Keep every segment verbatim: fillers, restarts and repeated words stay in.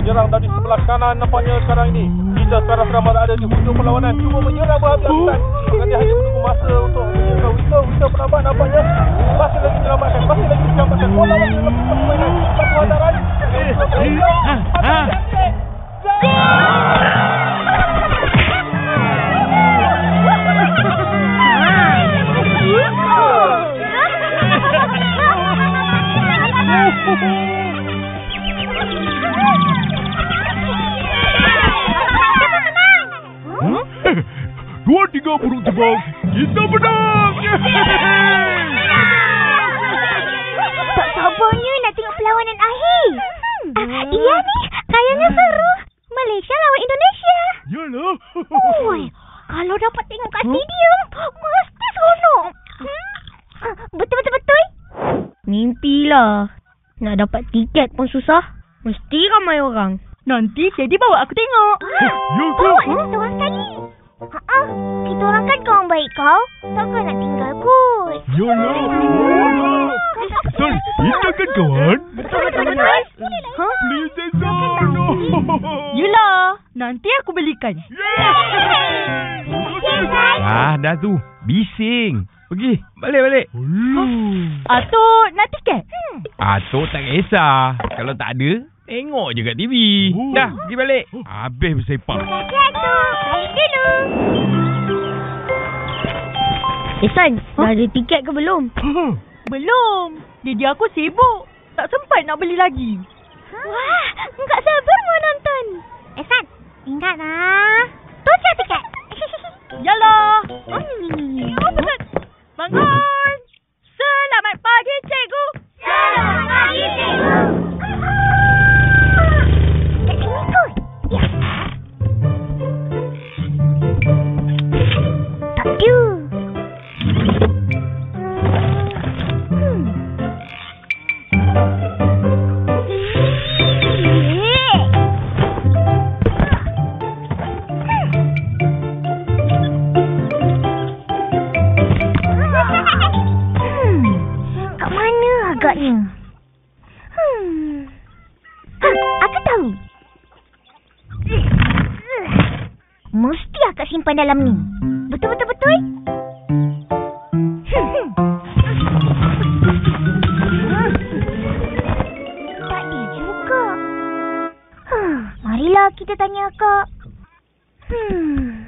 menyerang dari sebelah kanan nampaknya sekarang ini. Kita sekarang sedang berada di hujung perlawanan. Cuba menyerang berhabis-habisan. Akan dia hanya menunggu masa untuk menyerang. Wito, Wito penampak nampaknya. Masih lagi diselamatkan. Masih lagi diselamatkan. Bola lagi dalam permainan. Satu hantaran. Dua tiga burung terbang. Kita menang. Tak sabarnya nak tengok perlawanan akhir. Hmm. Uh, iya ni, kayaknya seru. Malaysia lawan Indonesia. Yalah. Oi, kalau dapat tengok kat stadium, mesti seronok. Hmm. Betul-betul-betul. Mimpilah. Nak dapat tiket pun susah. Mesti ramai orang. Nanti jadi bawa aku tengok. Ya ke? Bawa kita orang sekali. Ha-ha, kita orang kan kawan baik kau. Takkan nak tinggal kot. Yalah. Yalah. Betul, kita kan kawan. Betul-betul. Ha? Please, Zazan. Yelah, nanti aku belikan. Ah, dah tu. Bising. Pergi, balik-balik. Atuk nak tiket? Hmm. Atuk tak kisah. Kalau tak ada, tengok je kat T V. Dah, pergi balik. Habis bersepak. Okey, Atuk. Balik dulu. Ehsan, dah ada tiket ke belum? Belum. Didi aku sibuk. Tak sempat nak beli lagi. Wah, enggak sabar mau nonton. Ehsan, ingatlah. Tujuh tiket. Yalah. Hmm. Oh, betul. Bangun. Selamat pagi, cikgu. Selamat pagi, cikgu. Kat sini kot. Ya. Tak tu. Hmm. Kat mana agaknya? Hmm. Ha, aku tahu. Mesti akak simpan dalam ni. Betul-betul-betul? Hmm. Tak ada juga. Huh, marilah kita tanya akak. Hmm.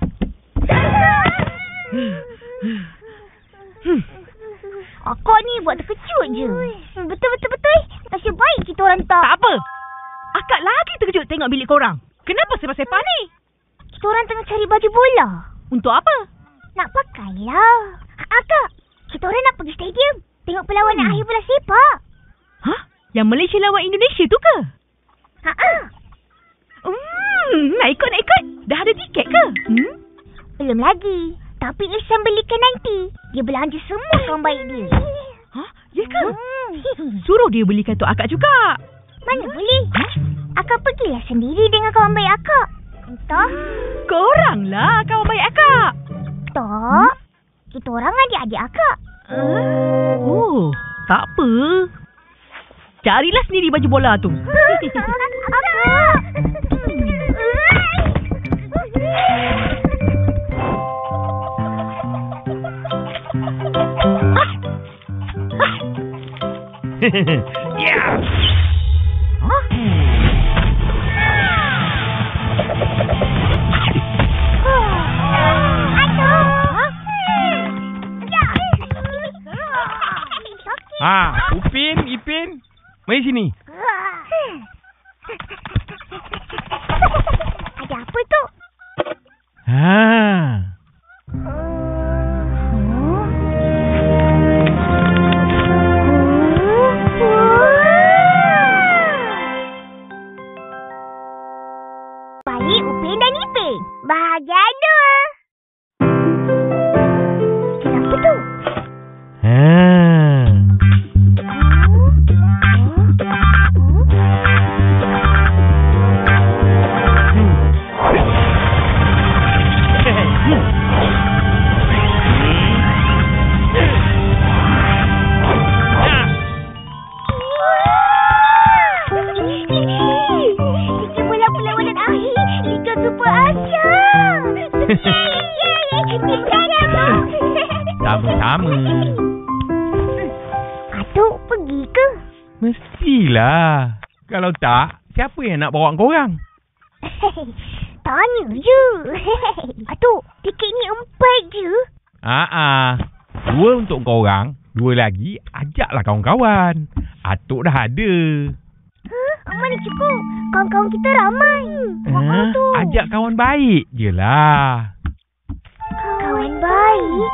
Akak ni buat terkejut je. Betul-betul-betul. Nasib baik kita orang tak. Tak apa. Akak lagi terkejut tengok bilik korang. Kenapa sepah-sepah ni? Kita orang tengah cari baju bola. Untuk apa? Nak pakailah. Akak, kita orang nak pergi stadium. Tengok perlawanan hmm. akhir bola sepak. Hah? Yang Malaysia lawan Indonesia tu ke? Ha-ha. Hmm, nak ikut, nak ikut. Dah ada tiket ke? Hmm? Belum lagi. Tapi Ihsan belikan nanti. Dia belanja semua kawan baik dia. Hah? Ya ke? Hmm. Suruh dia belikan untuk akak juga. Mana boleh? Akak pergilah sendiri dengan kawan baik akak. Entah. Korang lah kawan baik akak. Tak. Kita orang adik-adik akak. Uh, oh, tak apa. Carilah sendiri baju bola tu. Akak. Yeah. Huh? Ah, Upin, Ipin, mari sini. Ada apa tu? Ha. Baik, Upin dan Ipin. Bahagian dua. Kenapa tu? Ha. Sama-sama. Atuk pergi ke? Mestilah. Kalau tak, siapa yang nak bawa korang? Tanya je. Atuk, tiket ni empat je. Ah, ah. Dua untuk korang, dua lagi ajaklah kawan-kawan. Atuk dah ada. Huh? Mana cukup? Kawan-kawan kita ramai. Ah, ajak kawan baik je lah. Kawan baik?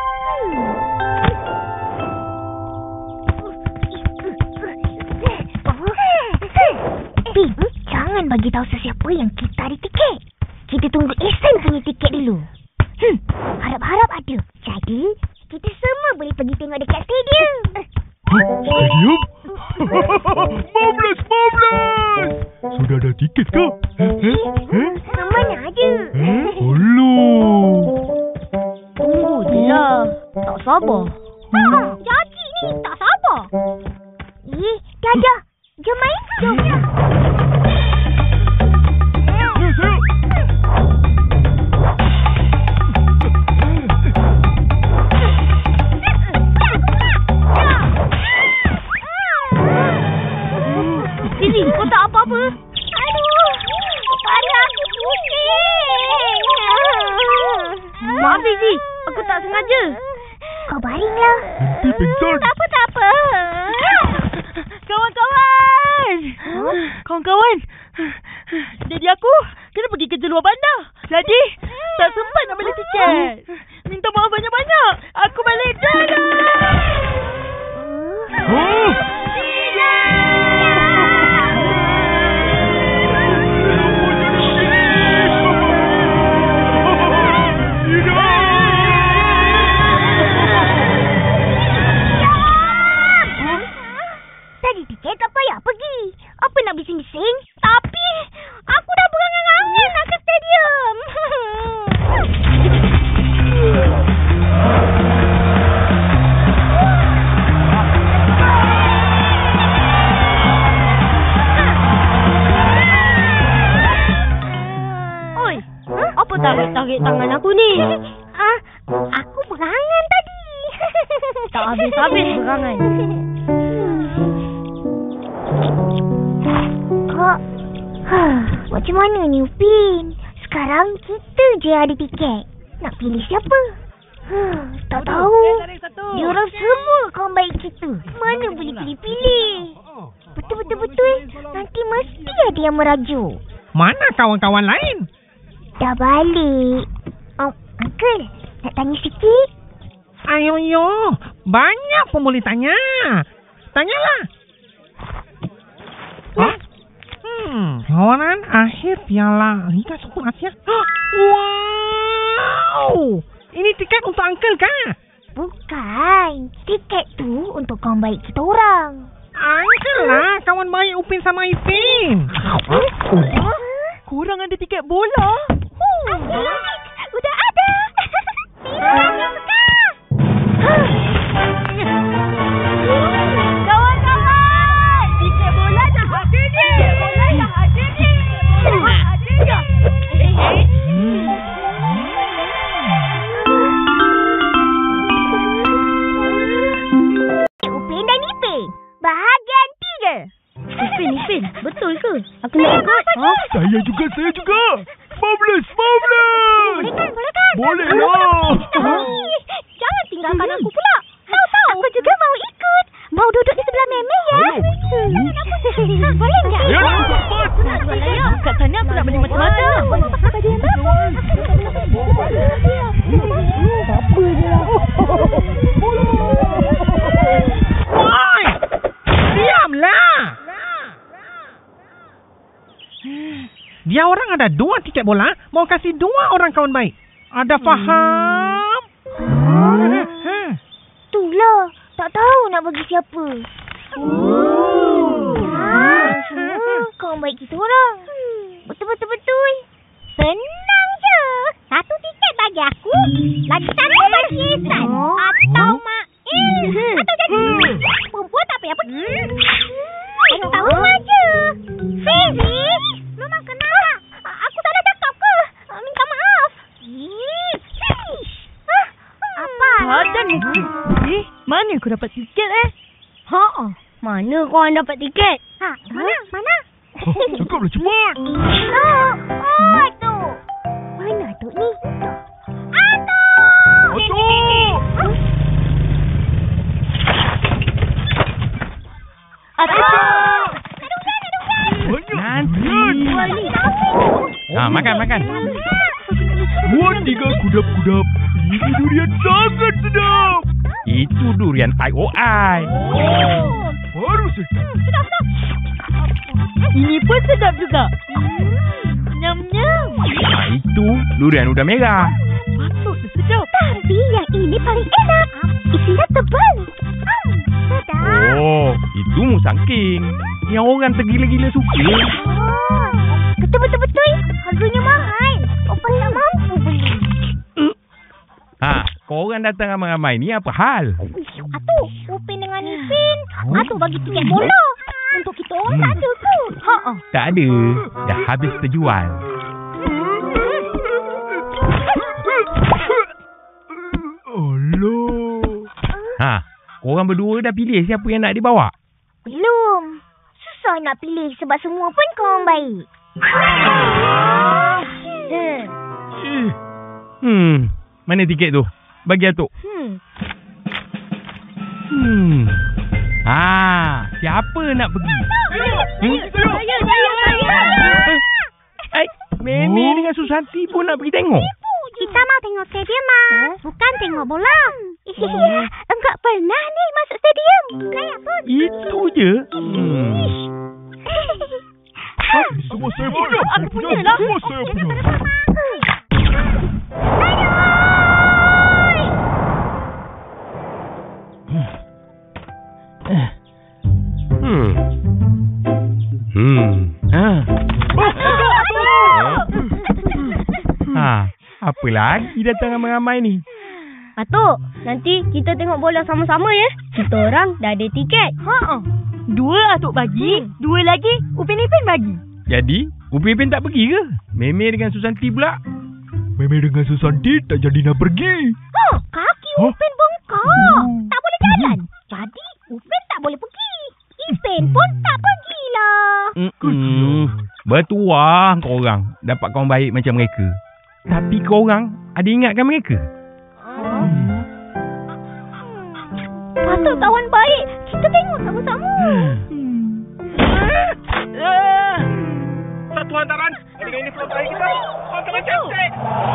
Hmm. Eh, jangan bagi tahu sesiapa yang kita ada tiket. Kita tunggu Ehsan punya tiket dulu. Hmm, harap-harap ada. Jadi, kita semua boleh pergi tengok dekat stadium. Stadium? Bablas, bablas! Sudah ada tiket ke? Eh, mana ada? Aduh. Tunggu je lah. Tak sabar. Ha, jadi ni tak sabar. Eh, dah dah. Jom main. Jom. Ya, saya. Fizi, kau tak apa-apa? Aduh, kepala aku pusing. Maaf Fizi, aku tak sengaja. Kau baringlah. Nanti pingsan. Tak apa, tak apa. Kawan-kawan. Kawan-kawan. Jadi aku kena pergi kerja luar bandar. Jadi tak sempat nak beli tiket. Minta maaf banyak-banyak. Aku balik jalan. Oh! Tadi tiket tak payah pergi. Apa nak bising-bising? Tapi aku dah berangan-angan nak ke stadium. Oi, apa tarik-tarik tangan aku ni? Ah, aku berangan tadi. Tak habis-habis berangan. Kak, huh, macam mana ni Upin? Sekarang kita je ada tiket. Nak pilih siapa? Huh, tak tahu. Diorang semua kawan baik kita. Mana boleh pilih-pilih? Betul-betul-betul. Nanti mesti ada yang merajuk. Mana kawan-kawan lain? Dah balik. Oh, Uncle, nak tanya sikit? Ayo, yo. Banyak pun boleh tanya. Tanyalah. Hah? Hmm, kawanan akhir piala Liga Super Asia. Wow! Ini tiket untuk Uncle kah? Bukan. Tiket tu untuk kawan baik kita orang. Uncle lah, kawan baik Upin sama Ipin. Korang ada tiket bola? Asyik! Udah ada! Bila suka! Kawan-kawan! Tiket bola dah ada ni! Tiket bola dah ada ni! Dah ada dah! Upin dan Ipin, bahagian tiga. Ipin, Ipin, betul ke? Aku nak ikut. Ha? Saya juga, saya juga. Bablas, bablas! Boleh kan, boleh kan? Boleh lah. Jangan tinggalkan aku pula. Tahu-tahu. Aku juga mau ikut. Mau duduk di sebelah Memeh ya? Boleh tak? Ya, nak cepat. Kat sana aku nak beli macam-macam. Woi! Diamlah! Dia orang ada dua tiket bola, mau kasih dua orang kawan baik. Ada faham? Hmm. Itulah. Tak tahu nak bagi siapa. Oh. Ha, semua kawan baik kita orang. Betul-betul-betul. Senang je. Satu tiket bagi aku. Lagi satu bagi Ehsan. Atau Mail. Atau jadi perempuan tak payah pergi. Bagi tahu aja. Fizi, memang kenal tak? Aku salah cakap ke? Minta maaf. Eh, Mana aku dapat tiket eh? Ha, mana korang dapat tiket? Ha, mana? Mana? Cukuplah cepat. Atuk! Oh, Atuk! Mana Atuk ni? Atuk! Atuk! Atuk! Nanti. Ah, makan, makan. Buat tiga kudap-kudap. Ini durian sangat sedap. Itu durian I O I. Oh. Baru sedap. Sedap, sedap. Ini pun sedap juga. Hmm, nyam-nyam. Nah, itu durian udah merah. Patutlah sedap. Tapi yang ini paling enak. Isinya tebal. Hmm, sedap. Oh, itu musangking. Yang orang tergila-gila suka. Oh, betul-betul-betul. Harganya mahal. Opa tak mampu beli. Ha, korang datang ramai-ramai ni apa hal? Atuk, Upin dengan Ipin. Atuk bagi tiket bola. Untuk kita orang tak ada ke? Ha ah. Tak ada. Dah habis terjual. Alah. Ha, korang berdua dah pilih siapa yang nak dibawa? Belum. Susah nak pilih sebab semua pun kawan baik. Eh. Hmm, mana tiket tu? Bagi Atuk. Hmm. Hmm. Ah, siapa nak pergi? Hmm? Saya, saya, saya. Eh, Meme dengan Susanti pun nak pergi tengok. Kita mau tengok stadium, Mas. Bukan tengok bola. Enggak pernah ni masuk stadium. Saya pun. Itu je. Hmm. Semua saya punya. Aku punya lah. Semua saya punya. Hmm. Hmm. Ah. Ha, apa lagi datang ramai-ramai ni? Atuk, nanti kita tengok bola sama-sama ya. Kita orang dah ada tiket. Ha ah. Dua Atuk bagi, hmm. dua lagi Upin Ipin bagi. Jadi, Upin Ipin tak pergi ke? Meme dengan Susanti pula? Meme dengan Susanti tak jadi nak pergi. Ha, kaki Huh? Upin bengkak. Tak boleh jalan. Jadi, Upin tak boleh pergi. Ipin pun tak pergilah. Hmm. Bertuah korang dapat kawan baik macam mereka. Tapi korang ada ingatkan mereka? Patut kawan baik. Kita tengok sama-sama. Satu hantaran. Adakah ini peluang terakhir kita? Hantaran cantik.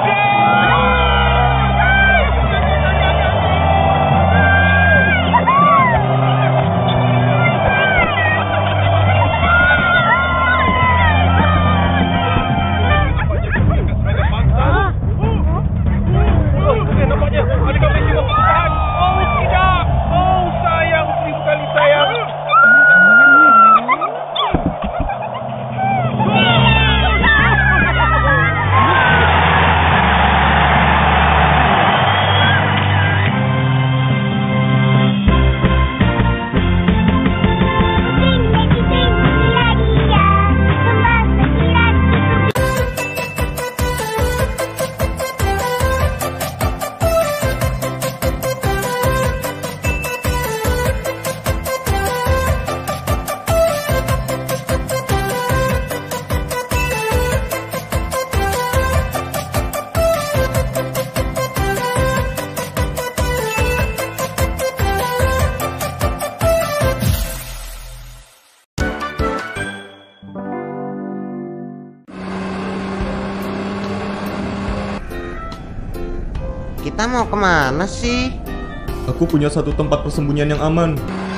Kita mau kemana sih? Aku punya satu tempat persembunyian yang aman.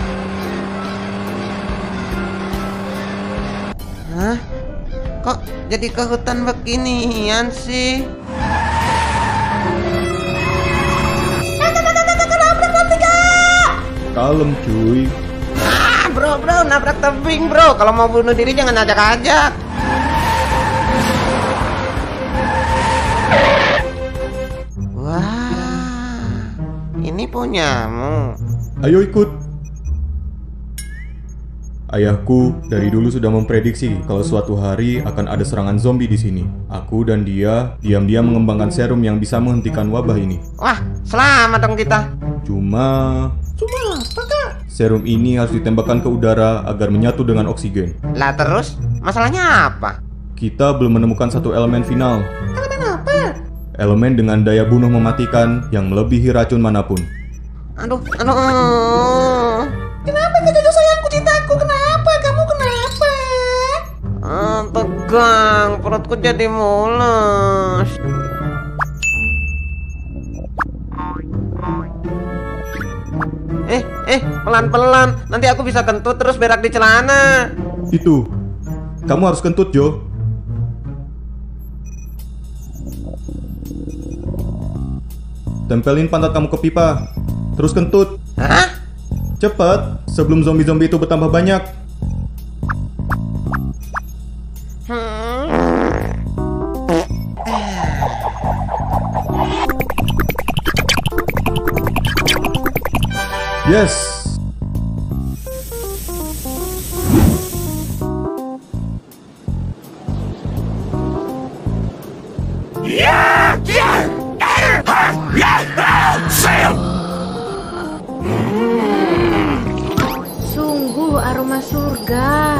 Hah? Kok jadi ke hutan beginian sih? Kalem cuy. Ah, bro, bro, nabrak tebing, bro. Kalau mau bunuh diri jangan ajak-ajak. Wah, ini punyamu. Ayo ikut. Ayahku dari dulu sudah memprediksi kalau suatu hari akan ada serangan zombie di sini. Aku dan dia diam-diam mengembangkan serum yang bisa menghentikan wabah ini. Wah, selamat dong kita. Cuma, cuma Serum ini harus ditembakkan ke udara agar menyatu dengan oksigen. Lah terus, masalahnya apa? Kita belum menemukan satu elemen final. Elemen apa? Elemen dengan daya bunuh mematikan yang melebihi racun manapun. Aduh, aduh. Kenapa Kak Jojo sayangku, cintaku? Kenapa? Kamu kenapa? Ah, tegang, perutku jadi mules. Eh, eh, pelan-pelan. Nanti aku bisa kentut terus berak di celana. Itu, kamu harus kentut, Jo. Tempelin pantat kamu ke pipa, terus kentut. Hah? Cepat, sebelum zombie-zombie itu bertambah banyak. Hmm. Yes. Sungguh aroma surga.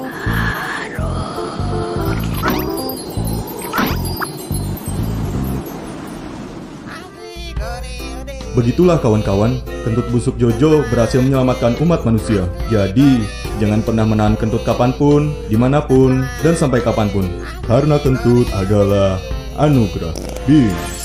Begitulah kawan-kawan, kentut busuk Jojo berhasil menyelamatkan umat manusia. Jadi, jangan pernah menahan kentut kapanpun, dimanapun, dan sampai kapanpun. Karena kentut adalah anugerah. Bing.